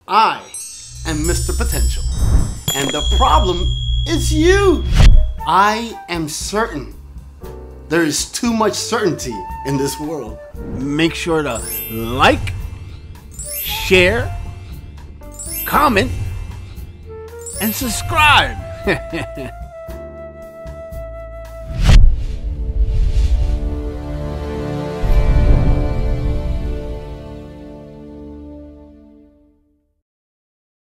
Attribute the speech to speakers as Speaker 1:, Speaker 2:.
Speaker 1: I am Mr. Potential, and the problem is you. I am certain. There is too much certainty in this world.
Speaker 2: Make sure to like, share, comment, and subscribe.